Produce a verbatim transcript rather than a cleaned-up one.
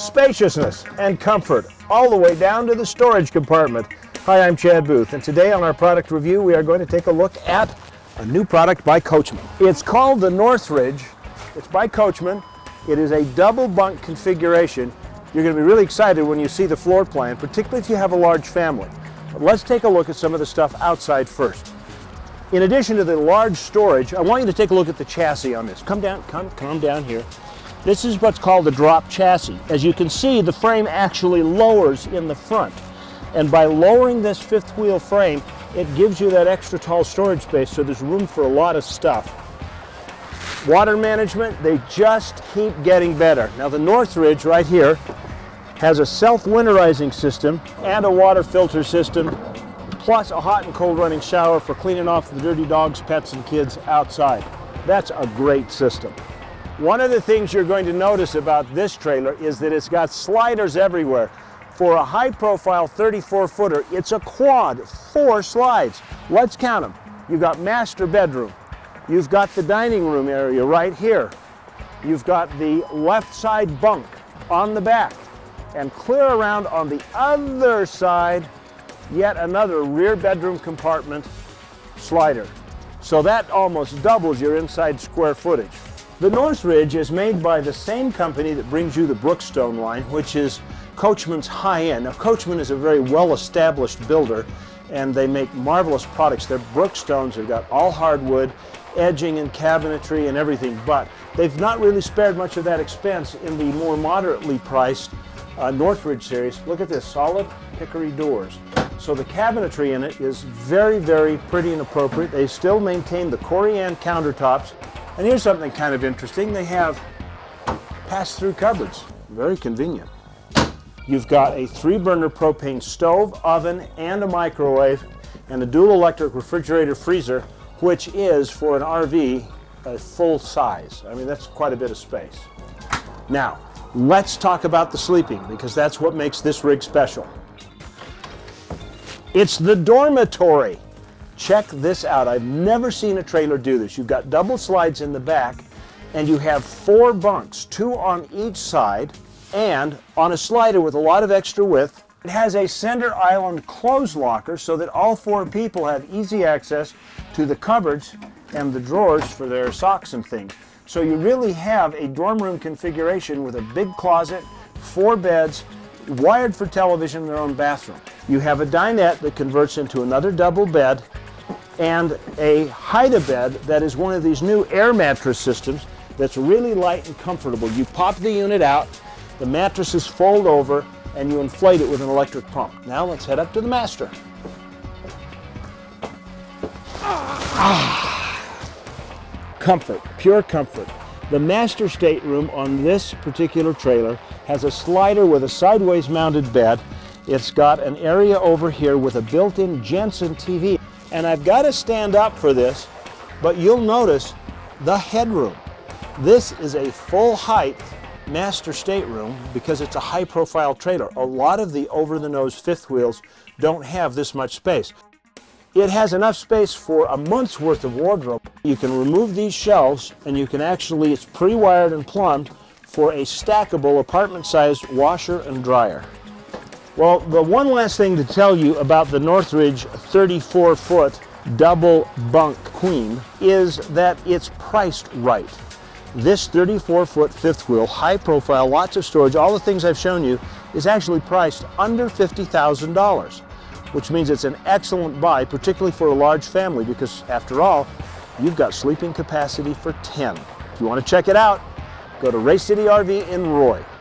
spaciousness and comfort all the way down to the storage compartment. Hi, I'm Chad Booth, and today on our product review we are going to take a look at a new product by Coachmen. It's called the Northridge. It's by Coachmen. It is a double bunk configuration. You're going to be really excited when you see the floor plan, particularly if you have a large family. But let's take a look at some of the stuff outside first. In addition to the large storage, I want you to take a look at the chassis on this. Come down, come, come down here. This is what's called the drop chassis. As you can see, the frame actually lowers in the front. And by lowering this fifth wheel frame, it gives you that extra tall storage space, so there's room for a lot of stuff. Water management, they just keep getting better. Now the Northridge right here has a self-winterizing system and a water filter system, plus a hot and cold running shower for cleaning off the dirty dogs, pets, and kids outside. That's a great system. One of the things you're going to notice about this trailer is that it's got sliders everywhere. For a high-profile thirty-four footer, it's a quad, four slides. Let's count them. You've got master bedroom. You've got the dining room area right here. You've got the left side bunk on the back. And clear around on the other side, yet another rear bedroom compartment slider. So that almost doubles your inside square footage. The Northridge is made by the same company that brings you the Brookstone line, which is Coachmen's high-end. Now Coachmen is a very well-established builder, and they make marvelous products. Their Brookstones have got all hardwood, edging and cabinetry and everything, but they've not really spared much of that expense in the more moderately priced uh, Northridge series. Look at this, solid hickory doors. So the cabinetry in it is very, very pretty and appropriate. They still maintain the Corian countertops. And here's something kind of interesting. They have pass-through cupboards. Very convenient. You've got a three-burner propane stove, oven, and a microwave, and a dual electric refrigerator freezer, which is, for an R V, a full size. I mean, that's quite a bit of space. Now, let's talk about the sleeping, because that's what makes this rig special. It's the dormitory. Check this out. I've never seen a trailer do this. You've got double slides in the back, and you have four bunks, two on each side, and on a slider with a lot of extra width. It has a center island clothes locker so that all four people have easy access to the cupboards and the drawers for their socks and things. So you really have a dorm room configuration with a big closet, four beds, wired for television, and their own bathroom. You have a dinette that converts into another double bed, and a hide-a-bed that is one of these new air mattress systems that's really light and comfortable. You pop the unit out, the mattresses fold over, and you inflate it with an electric pump. Now let's head up to the master. Ah. Comfort, pure comfort. The master stateroom on this particular trailer has a slider with a sideways mounted bed. It's got an area over here with a built-in Jensen T V. And I've got to stand up for this, but you'll notice the headroom. This is a full height master stateroom because it's a high profile trailer. A lot of the over the nose fifth wheels don't have this much space. It has enough space for a month's worth of wardrobe. You can remove these shelves, and you can actually, it's pre-wired and plumbed for a stackable apartment sized washer and dryer. Well, the one last thing to tell you about the Northridge thirty-four foot double bunk queen is that it's priced right. This thirty-four foot fifth wheel, high profile, lots of storage, all the things I've shown you, is actually priced under fifty thousand dollars, which means it's an excellent buy, particularly for a large family, because after all, you've got sleeping capacity for ten. If you want to check it out, go to Race City R V in Roy.